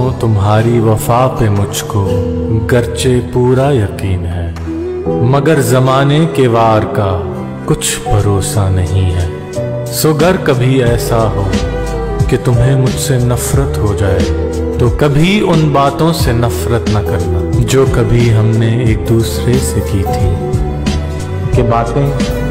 तुम्हारी वफा पे मुझको गर्चे पूरा यकीन है, मगर जमाने के वार का कुछ भरोसा नहीं है। सो गर कभी ऐसा हो कि तुम्हें मुझसे नफरत हो जाए, तो कभी उन बातों से नफरत न करना जो कभी हमने एक दूसरे से की थी। कि बातें